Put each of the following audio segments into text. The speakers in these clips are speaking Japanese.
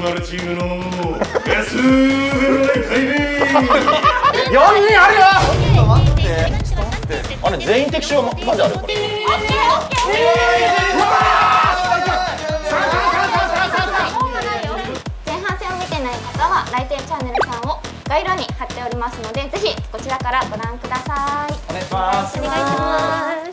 丸チームの安村対面。 4人あるよ。 ちょっと待って。ちょっと待って。 あれ全員敵将マジあるこれ。 前半戦を見てない方は来店チャンネルさんを概要欄に貼っておりますので、ぜひこちらからご覧ください。 お願いします。 お願いします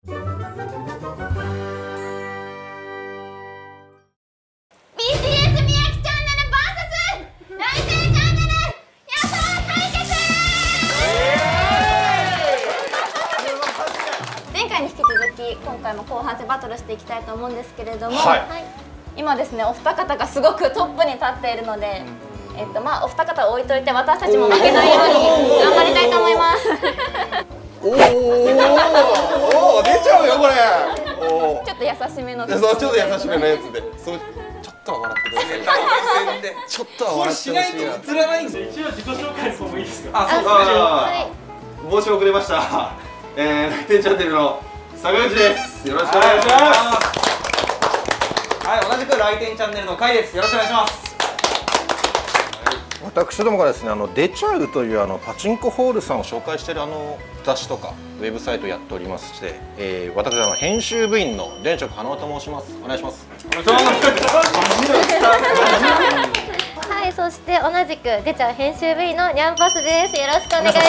。BTS 宮城チャンネル VS 来店チャンネル予想対決。前回に引き続き今回も後半戦バトルしていきたいと思うんですけれども、今ですねお二方がすごくトップに立っているので、お二方を置いといて私たちも負けないように頑張りたいと思います。 おお出ちゃうよこれ。 ちょっと優しめの。 そうちょっと優しめのやつで、そうちょっとは笑ってください。ちょっとは笑ってほしいな。 映らないんですよ。 一応自己紹介の方もいいですか。 あ、そうはい。申し遅れました。来店チャンネルの坂口です。よろしくお願いします。 はい、同じく来店チャンネルの甲斐です。よろしくお願いします。 私どもがですね、出ちゃうというパチンコホールさんを紹介している雑誌とかウェブサイトをやっておりまして、私編集部員の田直花と申します。お願いします。 はい、そして同じく出ちゃう編集部員のニャンパスです。よろしくお願いします。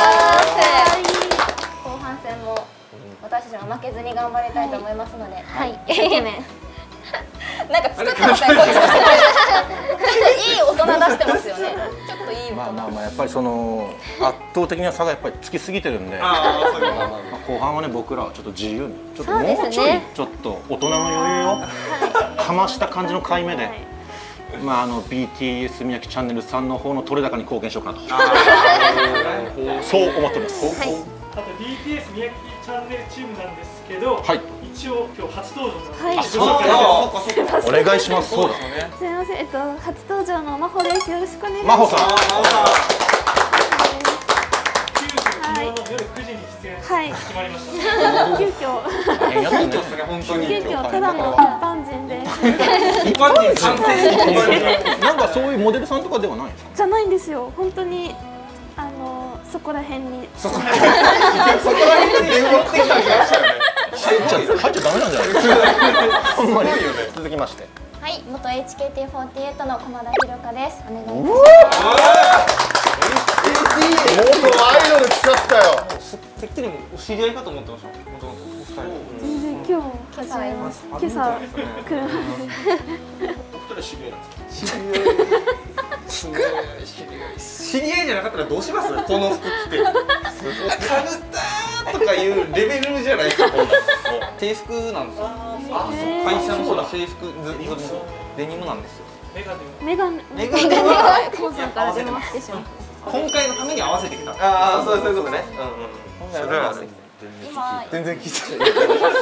後半戦も私たちも負けずに頑張りたいと思いますので、 はい。 イケメン。なんか作ってますね。こっちも。いい大人出してますよね。ちょっといい大人。 やっぱりその圧倒的な差がやっぱりつきすぎてるんで、後半はね僕らはちょっと自由にちょっともうちょいちょっと大人の余裕をかました感じの回目で、BTS 宮城チャンネルさんの方の取れ高に貢献しようかなとそう思ってます。 あと BTS 宮城チャンネルチームなんですけど、一応今日初登場なので、 お願いします。そうだ。 すみません、初登場の真帆です。よろしくお願いし真帆ます。 さん。 急遽昨日の夜9時に出演決まりました。 急遽。 大変やったね。 本当に。 急遽ただの一般人で。 一般人完成。 なんかそういうモデルさんとかではないんですか。 じゃないんですよ。本当にそこら辺に。 そこら辺に電話ってきたんじゃないですかね。入っちゃダメなんじゃないですか。ほんまに。続きまして。 はい、元 HKT48 の駒田寛香です。お願いします。 元アイドル来ちゃったよ。 てっきりお知り合いかと思ってました。 全然今日初めまして。今朝来る。 知り合いじゃなかったらどうします？この服着て。カルタとかいうレベルじゃないですか。制服なんですよ。会社の制服デニムなんですよ。 メガネポーズから電話してしまう。 今回のために合わせてきた。 ああ、そういうことね。 今回は合わせてきた。 全然聞いてない。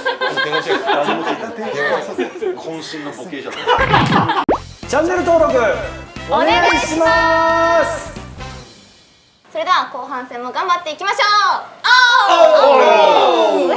渾身のボケじゃない。 チャンネル登録お願いします。 それでは後半戦も頑張っていきましょう。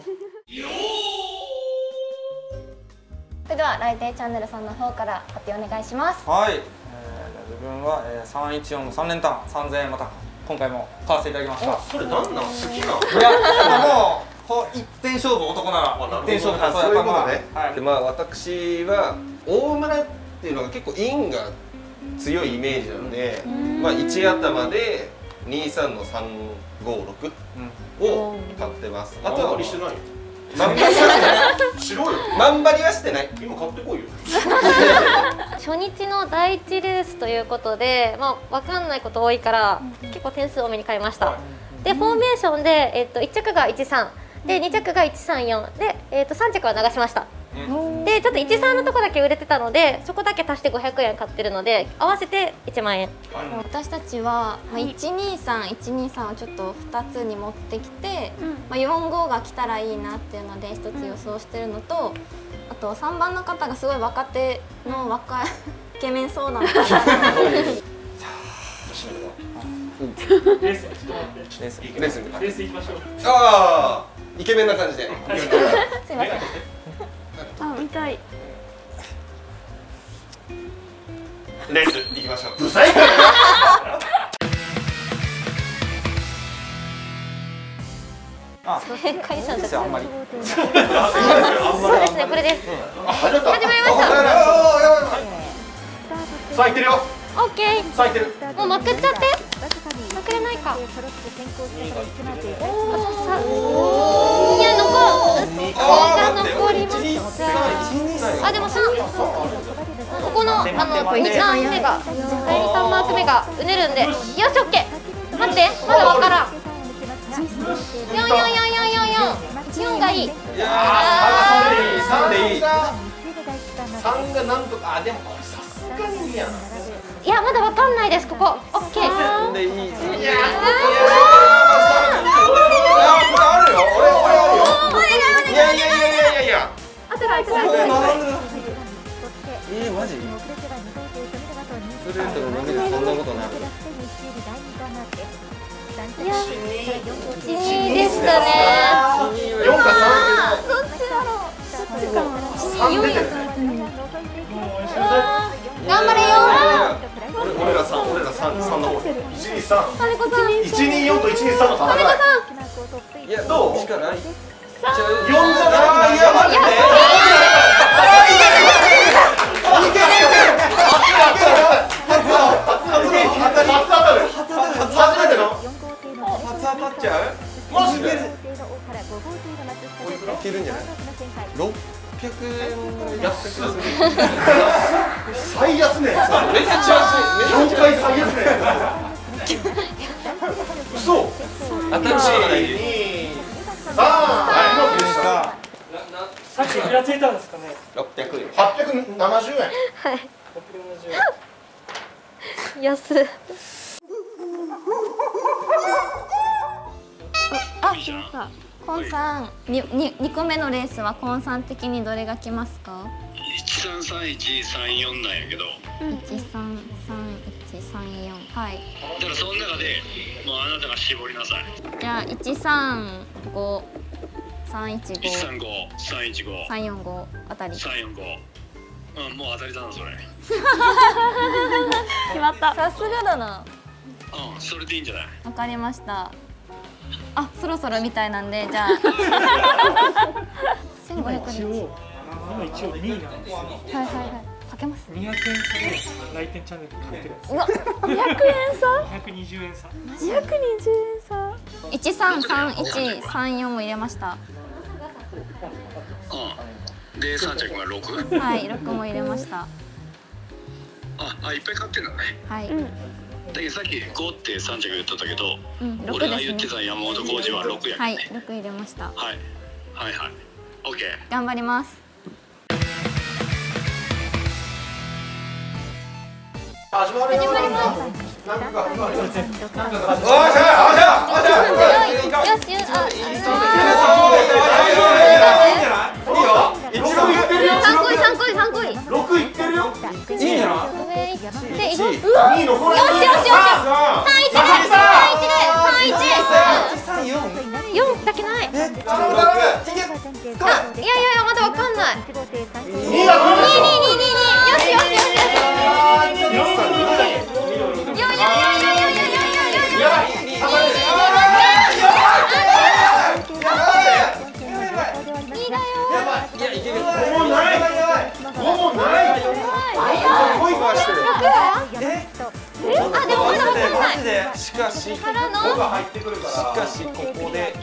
それでは来店チャンネルさんの方から発表お願いします。 はい、自分は314の3連単3000円また今回も買わせていただきました。 それなんなん？好きなの？ いや、もう一点勝負男なら一点勝負。 そういうことね。で私は大村っていうのが結構陰が強いイメージなので、1頭で23の356を買ってます。あとはしてない。まんばりはしてない。まんばりはしてない。今買ってこいよ。 初日の第1レースということで、分かんないこと多いから結構点数多めに買いました。でフォーメーションで、1着が13で2着が134で、3着は流しました。でちょっと13のとこだけ売れてたのでそこだけ足して500円買ってるので合わせて1万円。 私たちは、123をちょっと2つに持ってきて、45が来たらいいなっていうので1つ予想してるのと、あと3番の方がすごい若手の若いイケメンそうなのかな。 レース行きましょう。 ああ、イケメンな感じで。 すいません。 あ、見たい。 レースいきましょう。 ブサイク。 正解者ですあんまり。 そうですね、これです。 始まった。 始まりました。 さあ、いってるよ。 オッケー。 さあ、いってる。 もうまくっちゃって。まくれないか。いや、残りました。あ、でもここの2ターン目が、第2ターンマーク目がうねるんで、よし、オッケー。待って、まだわからん。4がいい。 3でいい。3がなんとか、でもこれさすがにいいやん。 いや、まだわかんないです、ここ。オッケー。 3でいい。いや、これあるよ。俺あるよ。いや。 あとだ、 マジ？ストレートの波でそんなことない。 いや、1、2でしたね。 4かどっちだろう。 3。3出てる。 頑張れよ。 俺ら3の方。 1、2、3。 金子さん。 1、2、4と1、2、3の戦い。 いや、 どう？ 力いっちゃう。 4じゃない。いや、待って。初めての。 初当たっちゃう？ マジで？ いけるんじゃない？600円。安く。 最安値。 めっちゃ安い。 4回最安値。嘘。 当たるし。 さっきいくらついたんですかね。 600円。 870円。 はい。 670円。 安。 コンさん、2個目のレースはコンさん的にどれが来ますか 133134なんやけど、 ?133134。はい。 だからその中でもうあなたが絞りなさい。 じゃあ135、315、 135、315、 345あたり。 345。うん、もう当たりだなそれ。 決まった。さすがだな。 うん、それでいいんじゃない？ わかりました。あ、そろそろみたいなんで、じゃあ1500円。 一応2位なんですよ。 はいはいはい。かけます。 200円差で来店チャンネル買ってるんですよ。 うわ、200円差 220円差。 220円差。133134も入れました。 うん。で3着が6。 はい、6も入れました。 あ、いっぱい買ってんだね。 はい。 だけどさっき5って3着言ってたけど、 6 俺が言ってですね。 た山本浩二は6やね。 はい、6入れました。 はい。オッケー。 頑張ります。 始まるよ。 始まります。 なんか始まるよ。 よしよし、3個いい。 6いってるよ。 いいんじゃない？上行っていこう。よしよしよし。 2位のこれ。 3-1で4だけない。いやいやまだわかんない。 2が来るでしょ。 よしよしよし。あ、でもまだわかんない。 しかしここで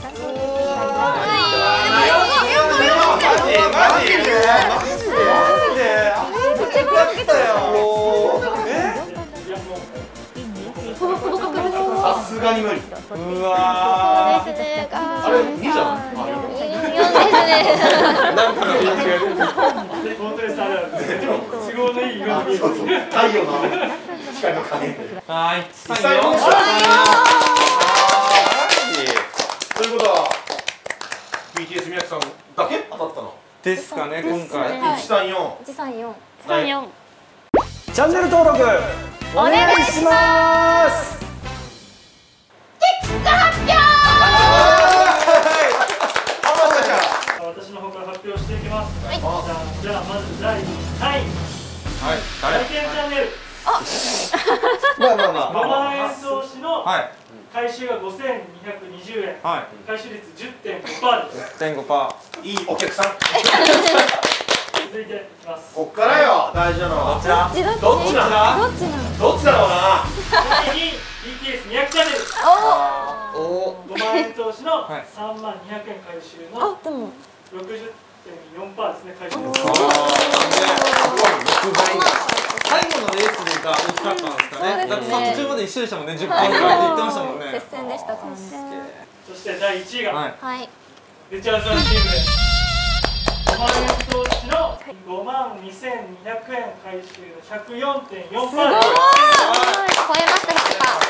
さすがに無理。 うわそうですね。 あれ2じゃん。 4ですね。 なんかのピンクやる。 本当です。あれ都合のいい色に見えます。 太陽の光の影。 はい。 実際のということは BTS 宮城さんだけ当たったのですかね今回。 134。 134。 チャンネル登録お願いします。 私の方から発表していきます。じゃあまず第3位。来店チャンネルまあまあまあ 5万円投資のはい回収が5220円、 はい回収率 10.5% です。 10.5%。 いいお客さん。 続いていきます。 こっからよ、大事なのは。 どっちだどっちなんだ。 どっちなの？ どっちだろうな。 次に BTS 200チャンネル。 おお 5万円投資のはい 3万200円回収のあ、でも 60.4% ですね、回収率。 最後のレースが大きかったんですかね。だって途中まで一緒でしたもんね。10分ぐらいって言ってましたもんね。 接戦でしたからね。 そして第1位が、 はい。 はい。 ベテランさんチームです。5万円投資の5万2200円回収の 104.4%。 超えました100%。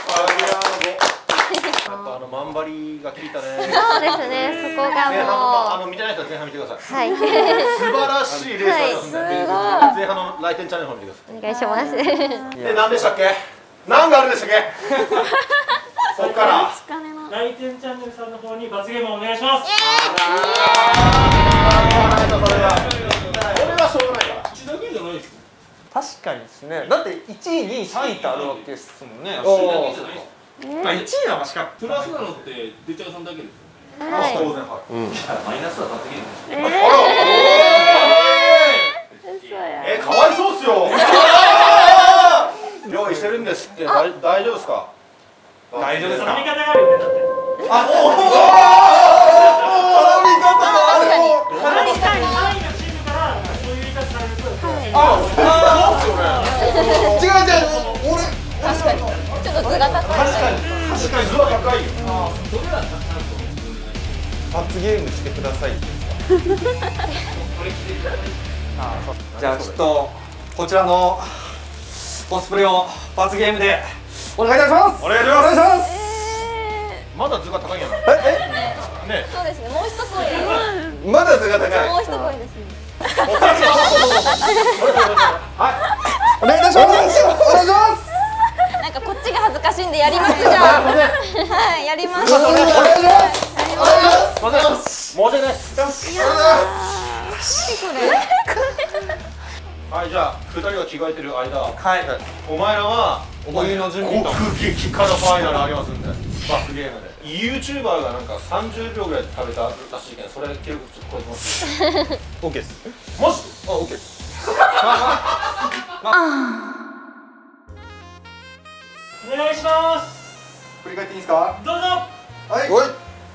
やっぱマンバリが効いたね。 そうですね、そこが前半もう見てない人は前半見てください。 はい素晴らしいレースだったんで、前半の来店チャンネルの方見てください。 お願いします。 で、何でしたっけ？何があるんでしたっけ？そっから来店チャンネルさんの方に罰ゲームをお願いします。 これはしょうがないから。 一だけじゃないです。確かにですね。だって1位、2位、3位ってあるわけですもんね。まあ1位はマシか。 プラスなのって出ちゃうさんだけですよ。 はい。 当然はい。 マイナスは罰ゲーム。 かわいそうっすよ。用意してるんですって。大丈夫ですか？ 大丈夫ですか？ 頼み方があるよね、だって。 あ、頼み方がある。 3位のチームからそういう言い方されると、 違う。俺確かに。ちょっと図が高い。 確かに図は高いよ。 罰ゲームしてください。 じゃあちょっとこちらのコスプレを罰ゲームでお願いいたします。 お願いします。まだ図が高いんやな。ね。 そうですね。もう一声。 まだ図が高い。 もう一声ですね。 お願いいたします。お願いします。 なんかこっちが恥ずかしいんでやりますじゃあ。はい、やります。 お願いします。 申し訳ないです。はい、じゃあ2人が着替えてる間、 はい。 お前らはお湯の準備と極激辛ファイナルありますんで、罰ゲームで YouTuber がなんか30秒ぐらいで食べたらしいけど、それ記録ちょっと超えてます。 OK です。 マジ？ あ、OK です。 お願いします。 振り返っていいですか？ どうぞ。 はい。 おい。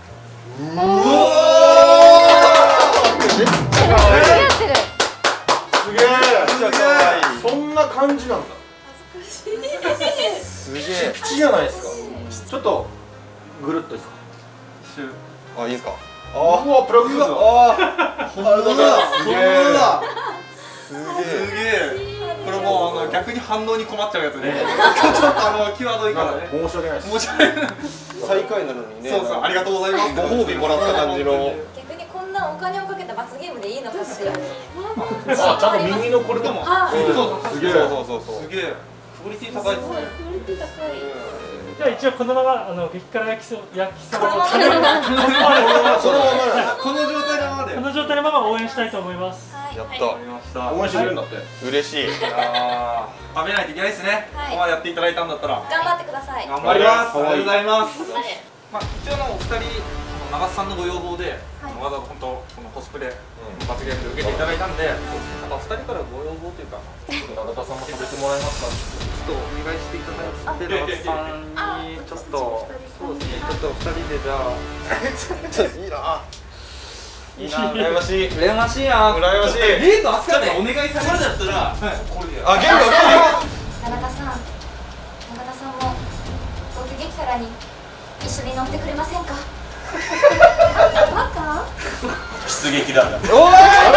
すげえ。そんな感じなんだ。 すげえ。 口じゃないですか。ちょっとぐるっといいですか。 あ、いいですか。 うわ、プラグですよ。 本物だ。 すげえ。 すげえ。これもう逆に反応に困っちゃうやつね。ちょっと際どいからね。 申し訳ないです。 申し訳ない。 最下位なのにね。 そうそう、ありがとうございます。 ご褒美もらった感じの。 逆にこんなお金をかけた罰ゲームでいいのかしら。 あ、ちゃんと右のこれでも。 すげえ。 そうすげえ。クオリティ高いですね。 じゃあ一応このまま激辛焼きそばをこのままですか？ この状態のままで。 この状態のまま応援したいと思います。 やった。 わかりました。 応援してくれるんだって。 嬉しい。 食べないといけないですね。ここまでやっていただいたんだったら。 頑張ってください。 頑張ります。ありがとうございます。まあ一応お二人長瀬さんのご要望でわざわざ本当このコスプレ罰ゲームで受けていただいたんで、なんか二人からご要望というか、永田さんも食べてもらえますか。ちょっとお願いしていただいて、永田さんにちょっとそうですね、ちょっと二人でじゃあ。 いいな。 いいな、羨ましい。羨ましいな。羨ましい。ゲート扱ってお願いされるんだったら、これで。あ、ゲート。 永田さんも東京激辛に一緒に乗ってくれませんか？バカ？ 出撃だ。 おい。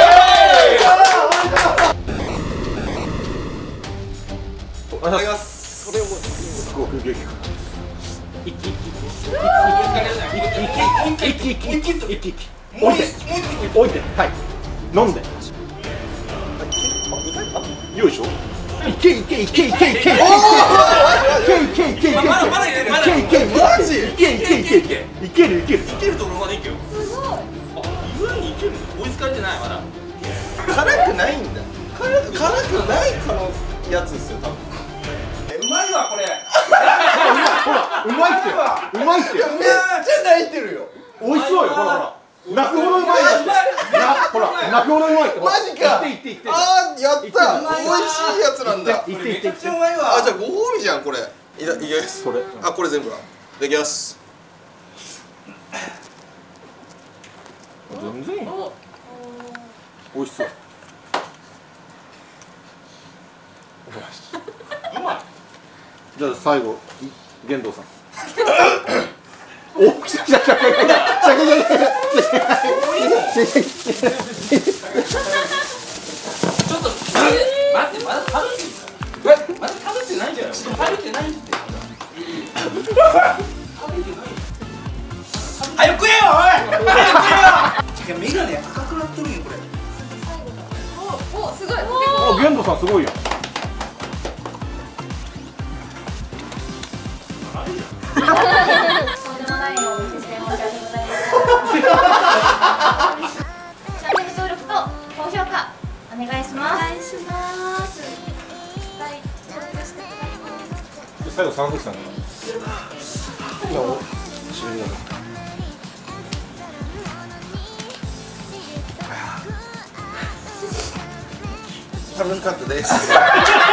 お願いします。 それをすごく激辛。置いて、はい、飲んで。よいしょ。いけ。マジ？いけるところまでいけよ。すごい。あ、意外にいけるの？追いつかれてないまだ。 辛くないんだ。辛くないかのやつですよ、多分。 まいわこれ。 ほらうまいってうまいって。 めっちゃ泣いてるよ。 美味しそうよ。ほらほら泣くほどうまいんだって。ほら泣くほどうまいって。 マジか。 いってあーやった。美味しいやつなんだ。 いっていって。 めっちゃうまいわ。 あじゃあご褒美じゃんこれ。いきます。 それ。 あこれ全部だ。いきます。 全然いい。美味しそう。じゃあ最後玄道さん。お来た来た来た来た来た来た。 ちょっと待ってまだ食べてないじゃん。食べてないって。早く食えよおい。メガネ赤くなっとるよこれ。 おすごい。 あ玄道さんすごいやん。 そうでもないよ。お見せして申し訳ございません。チャンネル登録と高評価お願いします。お願いします。 最後三崎さんが。 楽しかったです。